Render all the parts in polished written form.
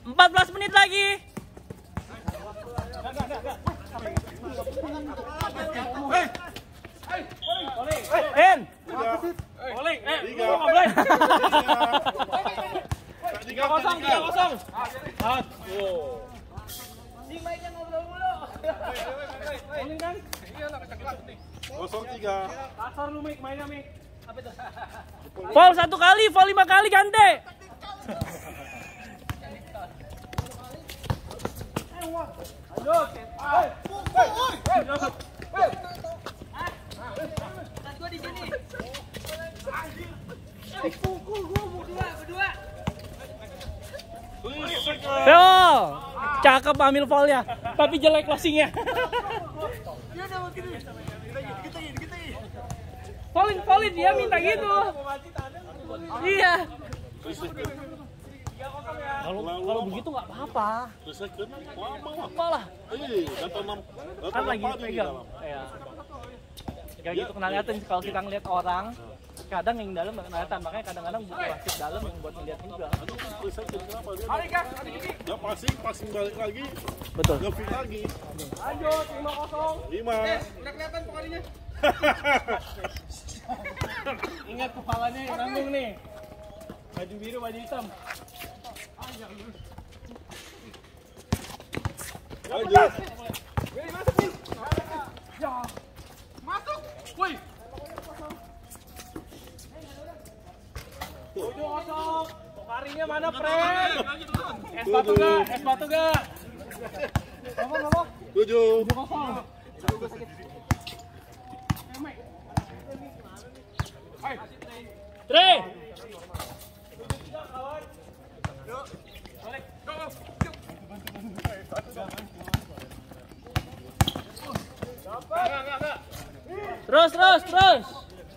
14 menit lagi. En. Boleh. Boleh. 3-0. Aduh. Si mainnya ngobrol mulu. Boleh kan? Iya lah kecengklak nih. 0-3. Kasar lu Mik, mainnya Mik. Apa itu? Foul 1 kali, foul 5 kali ganti. Yo, cakep ambil foulnya, tapi jelek closingnya. Foulin dia minta gitu. Iya. Kalau begitu nggak apa-apa. Apa lah. Kan lagi pegang. Ya. Kayak gitu kena liatin kalau kita ngeliat orang. Kadang yang dalam nggak kelihatan, makanya kadang-kadang butuh wasit dalam yang buat ngeliat juga. Ya passing balik lagi. Betul. Ngefit lagi. Lanjut 5-0. 5. Udah kelihatan kepalanya. Ingat kepalanya yang nanggung nih. Baju biru, baju hitam. Lanjut. Masuk. Woi. 7-0. Pokarinya mana, Fred? Es batu gak? Apa? 7. 7-0. Tri. Terus.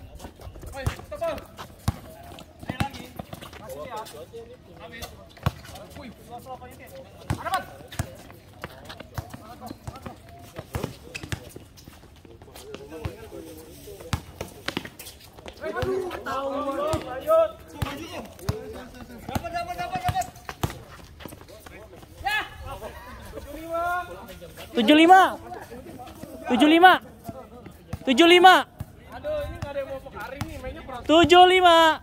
Tujuh lima. Aduh, ini nggak ada yang mau Pokari nih, mainnya perang. 75.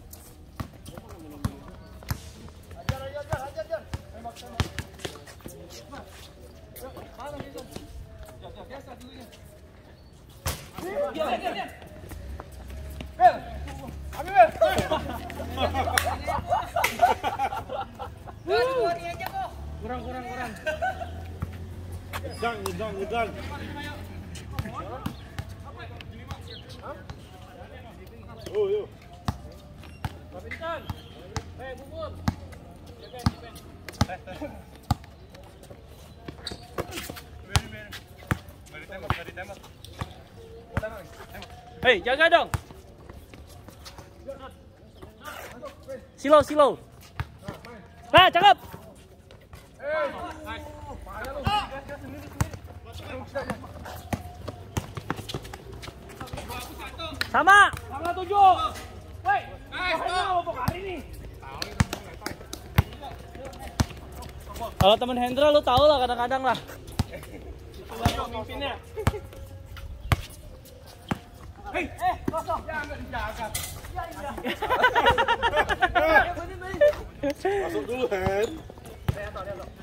Kurang. Ngedang. Oh, yo. Kapiten. Bubur. Hei, jaga dong. Silo. Nah, cakep. Sama 7. Woi, mau Pokari nih. Kalau temen Hendra lu tau lah kadang-kadang lah. Itu pemimpinnya. Hei, kosong. Jangan dijaga. Iya. Masuk dulu, Hen. Lihat.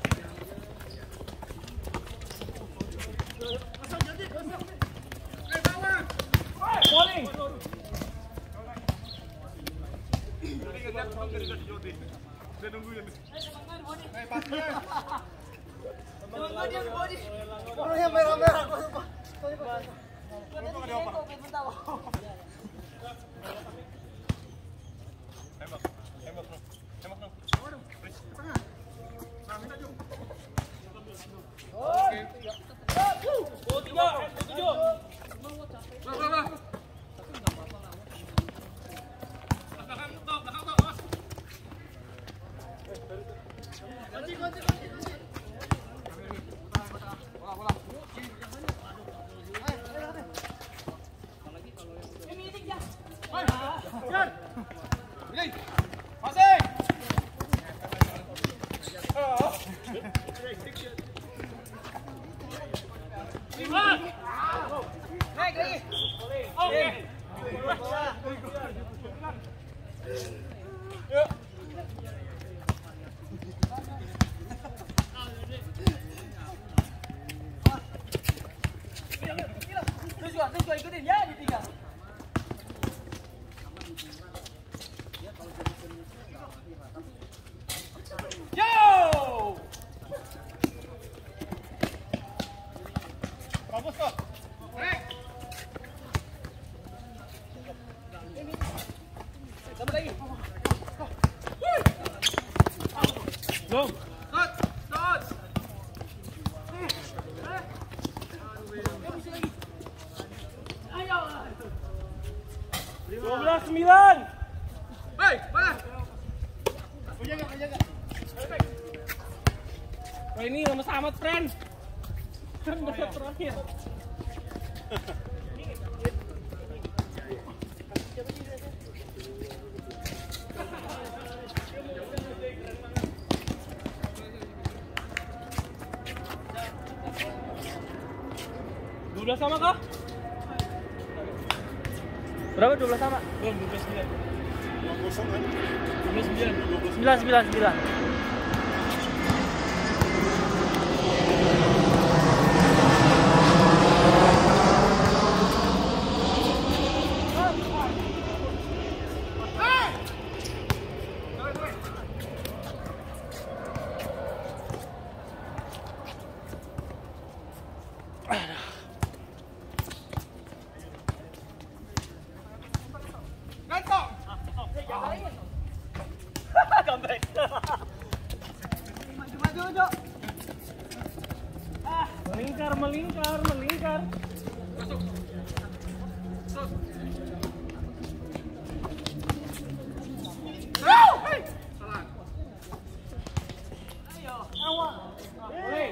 Bowling. Saya nungguin. Yang merah-merah. Naik lagi. Oke. Terus gua ikutin ya di 3. Yo! Bagus kok. Naik. Tambah lagi. Long. Shot. Shot. 12-9. Hei, mana? Wah, ini lemes amat, friend. Kan udah terakhir. Udah sama kah? Berapa 12 sama? Belum, 12-9. 2-0 kan? 9-9. Melingkar. Masuk. Shot. Hei. Salah. Ayo. Awak. Boleh.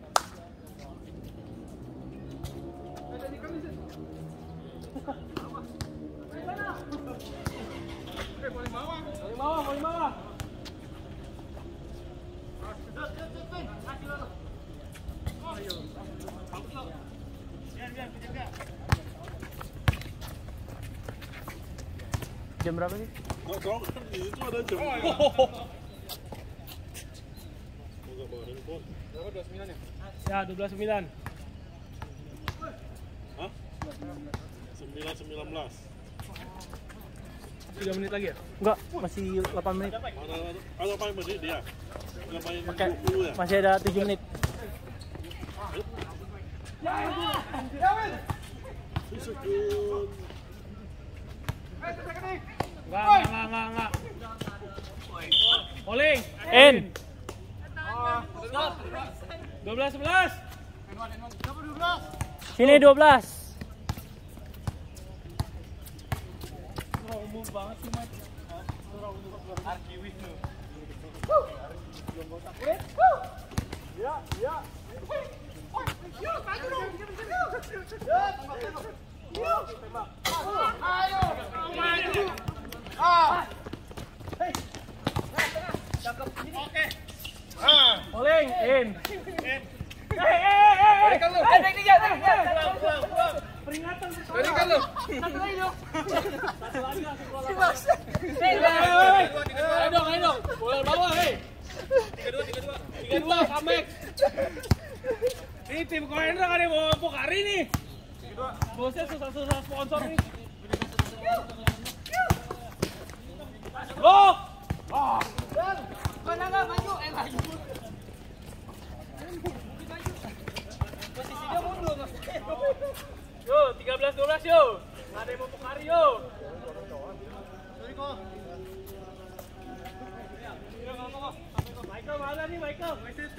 Paling bawah. Jam berapa sih? Nggak tahu kan itu ada jam. Berapa 29 ya? Ya, 12-9. Hah? 9-19. 3 menit lagi ya? Enggak, masih 8 menit. Ada main menit dia. Ada main Oke, 20 ya. masih ada 7 menit. Sekun. Enggak. Bowling. In. 12-11. Sini 12. Umum banget sih, Mat. Arkiwis lu. Ya. Bowling. In. Berikan lu. Peringatan. Berikan lu. Satu lagi dong. Ayo dong. Bola bawah, hei. 3-2, comeback. Ini tim Koendra kan yang bawa Pokari nih. Bosnya susah-susah sponsor nih. Loh! Mana enggak maju? Maju. Posisinya mundur. Yo, 13-12 yo. Nggak ada yang mau Pokari yo. Michael mana nih, Michael?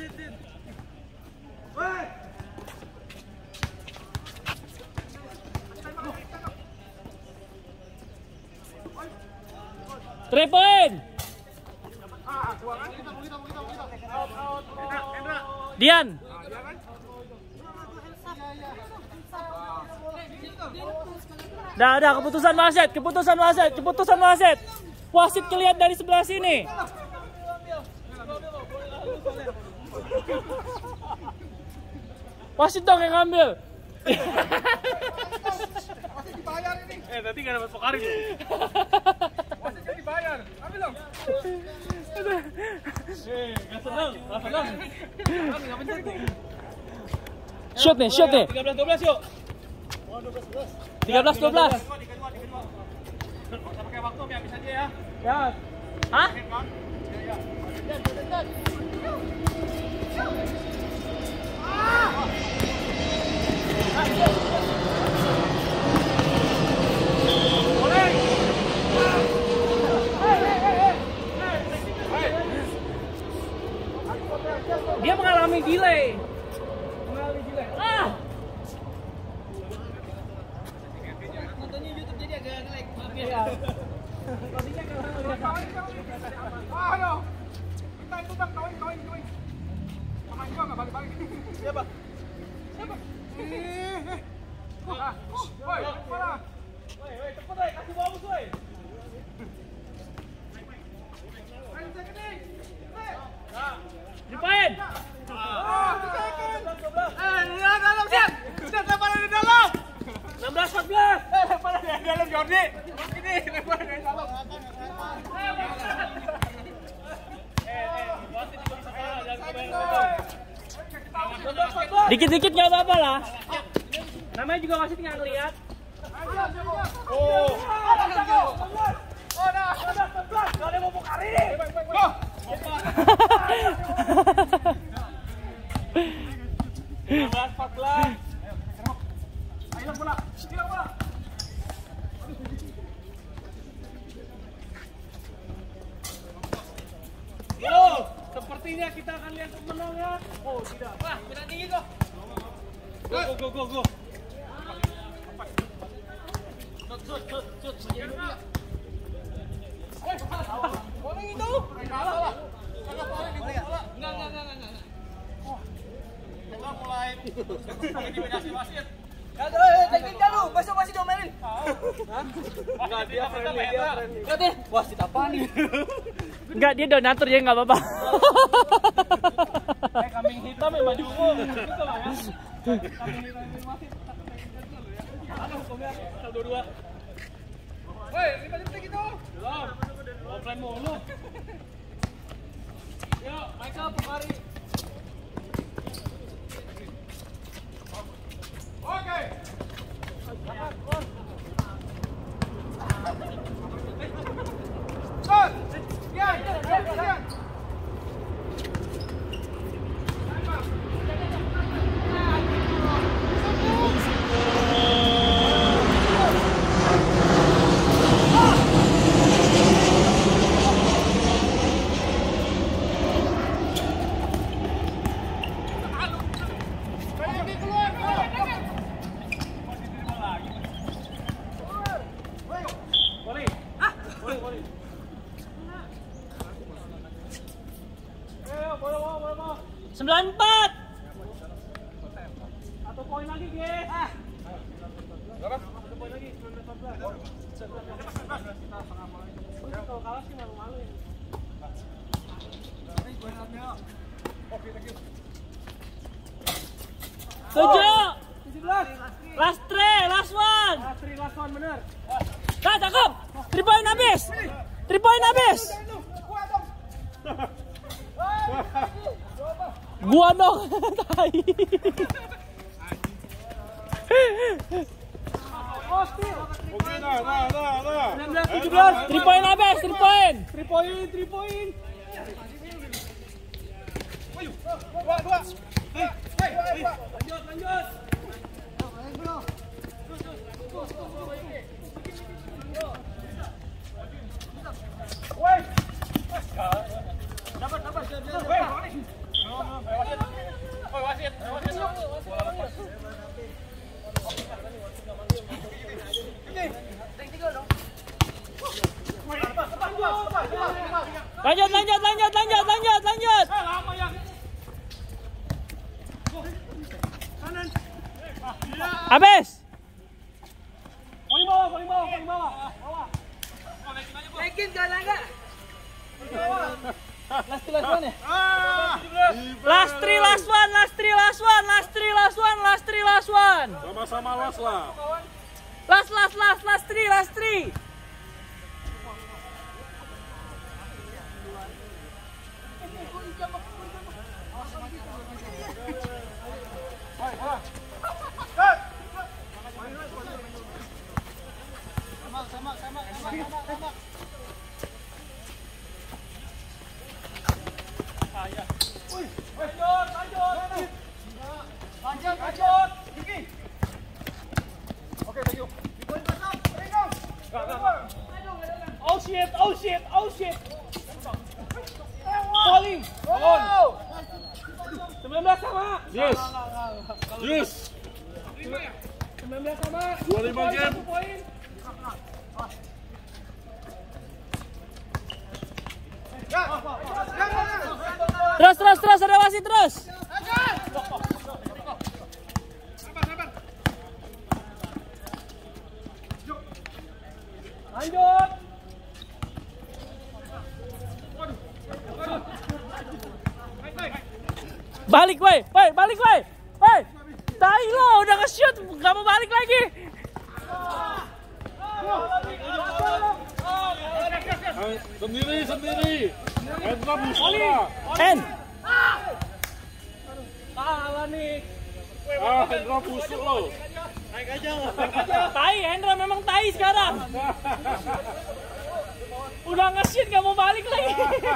Woi. 3 poin. Dian. Dah, keputusan wasit. Wasit kelihatan dari sebelah sini. Wasit dong yang ngambil. Wasit dibayar ini. Tadi nggak dapat Pokari. Wasitnya dibayar. Ambil dong. Nggak senang. Shoot nih. 13-12 yuk. 13-12. Kita pakai waktu biar habis aja ya. Ya. Hah? Dia mengalami delay. Nontonnya YouTube jadi agak nge-lag. Maaf ya. Aduh. Itu bang, kawin. Pemain gua nggak balik-balik. Siapa? Woi, mana? Woi, cepet woi, kasih bagus woi. Ayo sekening. Dipain. Dalam siap. Sudah lemparan di dalam. 16-14. Lemparan di dalam Jordi. Ini lemparan di dalam. Dikit-dikit nggak apa-apa lah. Namanya juga wasit nggak ngeliat. Oh, dah. Gak ada mau Pokari nih. Go. 14. Hilang bola. Oh, sepertinya kita akan lihat pemenangnya. Oh, tidak. Wah, berat tinggi kok. Go. Boleh itu? Salah. Enggak. Mulai intimidasi wasit. Teknik dulu, besok masih diomelin. Enggak, dia friendly. Lihat deh, wasit apa nih? Enggak, dia donatur ya nggak apa-apa. Kambing hitam ya baju umum. Gitu lah ya. Kambing hitam wasit. Ada hukumnya, saldo 2. Woi, 5 detik itu. Belum. Offline mulu. Yuk, Michael Pokari. Oke. Boleh. 94. Satu poin lagi, guys. Berapa? Satu poin lagi, 19-14. Kalau kalah sih malu-malu ya. Tujuh. 17. Last one. Last one bener. Nah, cakep. 3 poin habis. 3 poin habis. Gua dong. Tai. Oke, nah. 19-17. 3 poin habis, 3 poin. 3 poin. Dua. Lanjut. Woi. Dapat. Woi, wasit. Lanjut. Lama ya. Kanan. Habis. Paling bawah. Naikin jalan enggak? Last one ya? Last three, last one, last three, last one, last three, last one, last three, last one. Sama-sama last lah. Last three, last three. Lanjut. Oke, thank you. Oh shit. Falling. 19 sama. Yes. 19 sama. 25 game. 1 poin. Terus, ada wasit terus. Lanjut. Balik, woi. Tai lo, udah nge-shoot, gak mau balik lagi. Sendiri. Hendra busuk lah. Kalah nih. Hendra busuk lo. Naik aja. Tai, Hendra memang tai sekarang. Udah nge-shoot, gak mau balik lagi.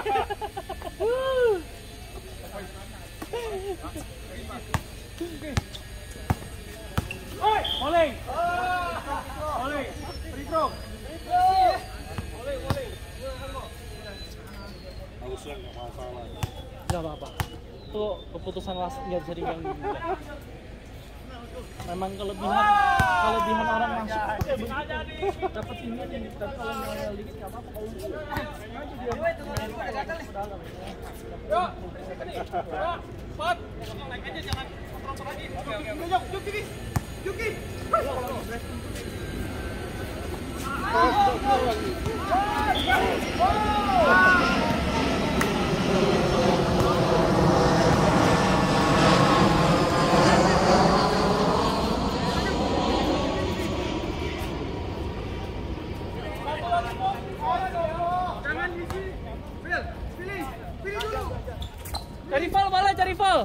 Oleh. Free throw. Harusnya nggak masalah. Gak apa-apa. Itu keputusan wasit, nggak bisa diganggu juga. Memang kelebihan orang masuk dapat ini dan kalau nol dikit nggak apa-apa. Naik aja, jangan kontrol lagi. Oke. Juki. Jangan isi. Pilih dulu. Cari foul, bola cari foul.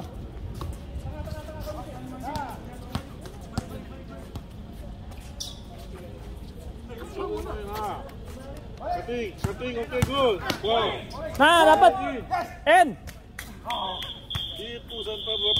Shooting, oke, good. Wow. Nah, dapat. N. Itu center